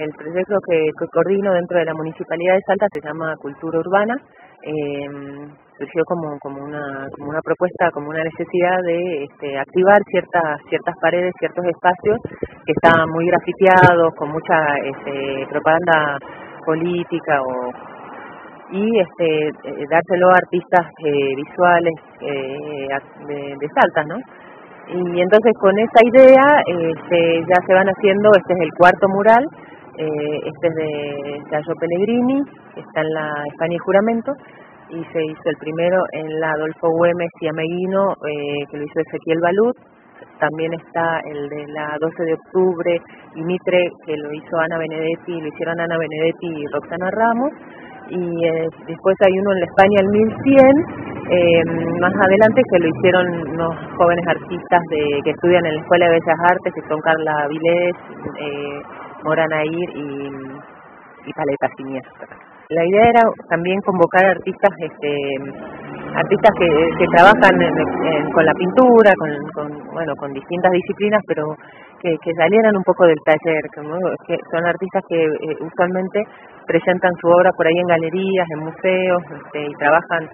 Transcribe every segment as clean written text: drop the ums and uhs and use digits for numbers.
El proyecto que coordino dentro de la Municipalidad de Salta se llama Cultura Urbana. Surgió como una propuesta, como una necesidad de activar ciertas paredes, ciertos espacios que estaban muy grafiteados, con mucha propaganda política y dárselo a artistas visuales de Salta, ¿no? Y entonces con esa idea ya se van haciendo, este es el cuarto mural, este es de Yayo Pellegrini, que está en la España y Juramento, y se hizo el primero en la Adolfo Güemes y Ameguino, que lo hizo Ezequiel Balut. También está el de la 12 de octubre y Mitre, que lo hizo Ana Benedetti, lo hicieron Ana Benedetti y Roxana Ramos. Y después hay uno en la España el 1100, más adelante, que lo hicieron unos jóvenes artistas que estudian en la Escuela de Bellas Artes, que son Carla Vilés, Mora Nair y Paleta Siniestra. La idea era también convocar artistas que trabajan con la pintura, con distintas disciplinas, pero que salieran un poco del taller, ¿no? Que son artistas que usualmente presentan su obra por ahí en galerías, en museos, y trabajan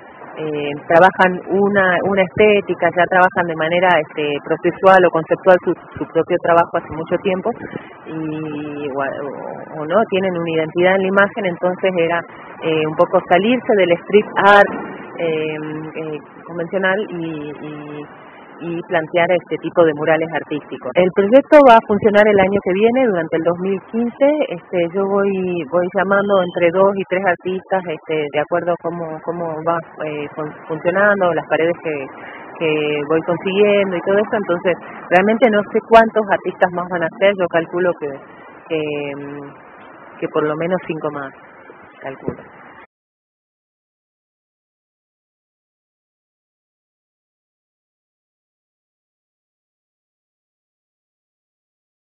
una estética, ya trabajan de manera procesual o conceptual su propio trabajo hace mucho tiempo o no tienen una identidad en la imagen. Entonces era un poco salirse del street art convencional y plantear este tipo de murales artísticos. El proyecto va a funcionar el año que viene, durante el 2015. Yo voy llamando entre 2 y 3 artistas, de acuerdo a cómo va funcionando, las paredes que voy consiguiendo y todo eso. Entonces realmente no sé cuántos artistas más van a ser. Yo calculo que por lo menos 5 más, calculo.